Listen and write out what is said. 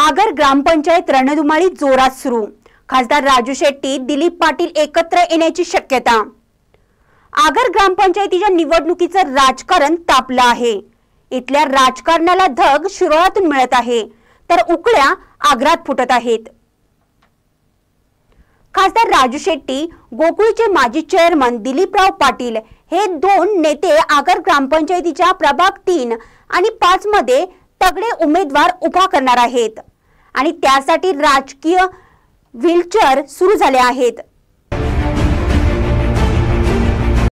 आगर ग्रामपंचायत रणधुमाळी जोरात सुरू। खासदार राजू शेट्टी, दिलीप पाटील एकत्र येण्याची शक्यता। आगर ग्रामपंचायतीच्या निवडणुकीचं राजकारण तापलं आहे। इथल्या राजकारणाला धग शिरोळातून मिळत आहे, तर उकळ्या आग्रात फुटत आहेत। खासदार राजू शेट्टी, गोकुळचे माजी चेअरमन दिलीपराव पाटील हे दोन नेते आगर ग्रामपंचायतीच्या प्रभाग 3 आणि 5 मध्ये तगडे उमेदवार उभा करणार आहेत आणि त्यासाठी राजकीय व्हीलचेअर सुरू झाले आहेत।